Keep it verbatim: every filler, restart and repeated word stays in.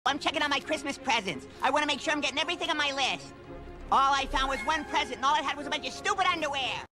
I'm checking on my Christmas presents. I want to make sure I'm getting everything on my list. All I found was one present, and all it had was a bunch of stupid underwear.